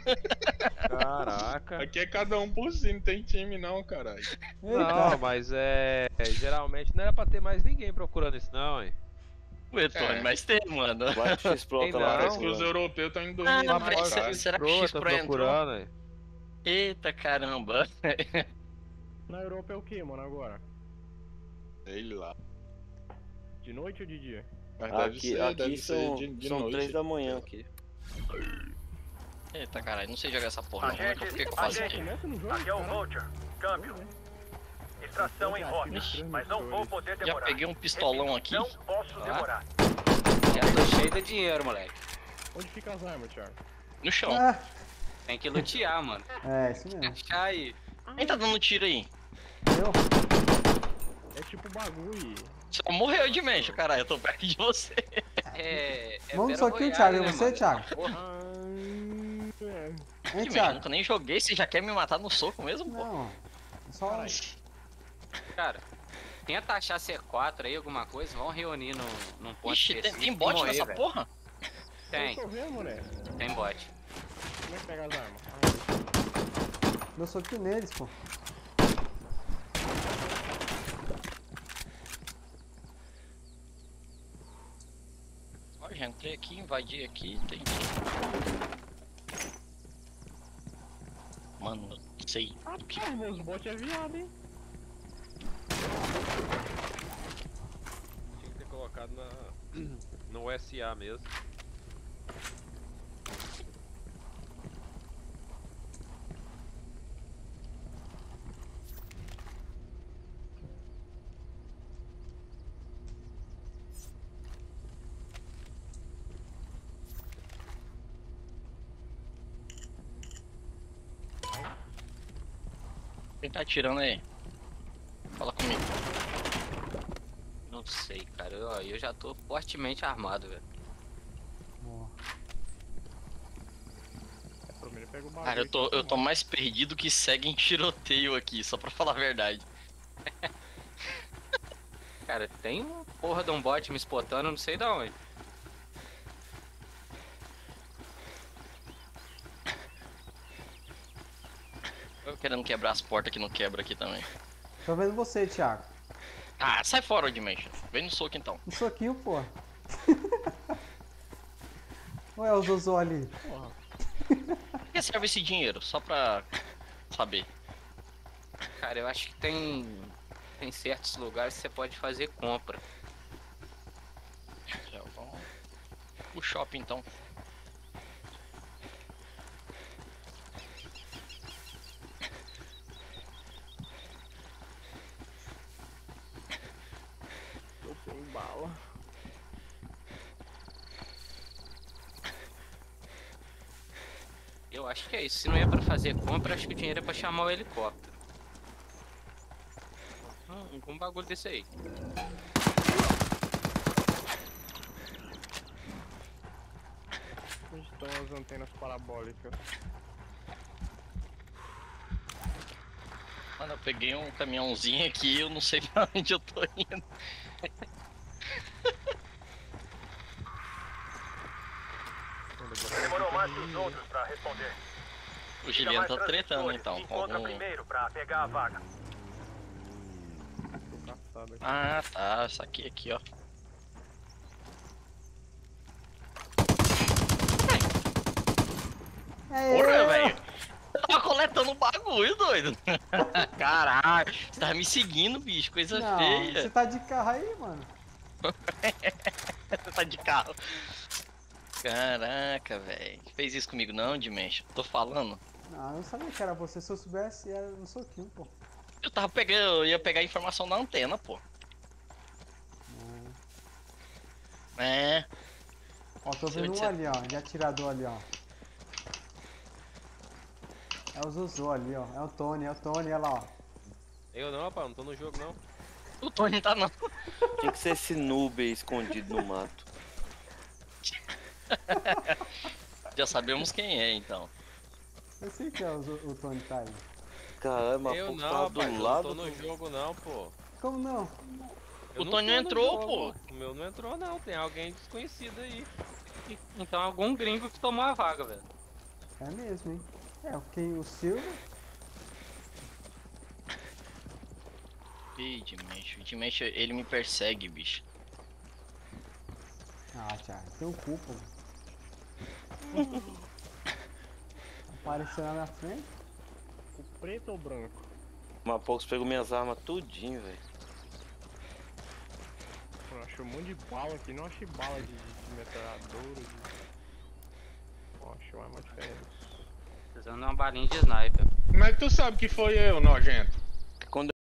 Caraca. Aqui é cada um por si, não tem time não, caralho. Não, mas geralmente não era pra ter mais ninguém procurando isso, não, hein? Ué, Tony, É, mas tem, mano. Vai que X-Pro Tem tá lá parece não. que os procurando. europeus estão indo Ah, dormir Uma mais, mas bosta cara. será que o escrota X-Pro entrou? procurando, hein? Eita caramba. Na Europa é o que, mano, agora? Sei lá. De noite ou de dia? Mas Aqui deve ser de são noite. 3 da manhã aqui. Eita caralho, não sei jogar essa porra não. Por que que eu faço aqui? Começa no jogo, Aqui é o caralho. Vulture. Câmbio. Extração em rota. Mas não vou poder Já demorar. peguei um pistolão aqui. Não posso demorar. Já tô cheio de dinheiro, moleque. Onde fica as armas, Thiago? No chão. Ah, Tem que lutear, mano. é, isso mesmo. Achar aí. Quem tá dando tiro aí? Eu? É tipo bagulho. Você morreu de mente, caralho. Eu tô perto de você. É Vamos Battle só que o Royale, Thiago, né, é você, mano? Thiago? Porra. É. Hein, Eu Thiago? nunca nem joguei, você já quer me matar no soco mesmo, pô? Não, é só... Cara, tenta achar C4 aí, alguma coisa. Vamos reunir num ponto Ixi, tem específico e bot morrer, nessa velho. porra? Tem, Eu tô vendo, moleque. tem bot. Como é que pega as armas? Deu soquinho neles, pô. Ó, já entrei aqui, invadi aqui, tem. Mano, não sei do que. Ah, meus bots é viado, hein? Tinha que ter colocado no SA mesmo. Quem tá atirando aí? Fala comigo. Não sei, cara. Eu já tô fortemente armado, velho. Boa. Primeiro pega o bagulho. Cara, eu tô mais perdido que segue em tiroteio aqui, só pra falar a verdade. Cara, tem uma porra de um bot me spotando, não sei de onde. Eu querendo quebrar as portas que não quebra aqui também. Tô vendo você, Thiago. Ah, sai fora, Dimension. Vem no soco então. Um soquinho, pô. Ué, o Zozô ali. Pra que serve esse dinheiro? Só pra saber. Cara, eu acho que tem certos lugares que você pode fazer compra. Já vamos pro shopping então. Tô sem bala. Eu acho que é isso. Se não é pra fazer compra, acho que o dinheiro é pra chamar o helicóptero. Algum bagulho desse aí. Onde estão as antenas parabólicas? Mano, eu peguei um caminhãozinho aqui, eu não sei pra onde eu tô indo. Demorou mais que os outros pra responder. O Juliano tá tretando então. com Encontra algum- primeiro pra pegar a vaga. Tô caçado aqui. Ah, tá. Saquei aqui, ó. Porra, velho. Eu tava coletando um bagulho, doido. Caralho. Você tava me seguindo, bicho. Coisa Não, feia. você tá de carro aí, mano. Você tá de carro. Caraca, velho. Fez isso comigo não, Dimension? Tô falando. Não, eu não sabia que era você. Se eu soubesse, era um soquinho, pô. Eu tava pegando, eu ia pegar a informação da antena, pô. É. Ó, tô Se eu vendo um disser- ali, ó. De atirador ali, ó. É o Zuzô ali, ó. É o Tony, olha lá, ó. Eu não, rapaz, não tô no jogo não. O Tony tá não. Tinha que ser esse noob aí escondido no mato. Já sabemos quem é, então. Eu sei que é o Tony tá aí. Caralho, mas Eu pô, não, tá rapaz, do eu não lado tô no jogo não, pô. Como não? Eu O não Tony tô no entrou, jogo. pô. O meu não entrou não, tem alguém desconhecido aí. Então algum gringo que tomou a vaga, velho. É mesmo, hein? É, o Silva. Ih, Dimension, ele me persegue, bicho. Ah, Thiago, tem culpa, mano. Apareceu na minha frente. O preto ou o branco? Uma pouco pegou minhas armas tudinho, velho. Eu achei um monte de bala aqui, não achei bala de metralhadora. Ó, achei uma arma diferente. Precisando de uma balinha de sniper. Como é que tu sabe que foi eu, nojento?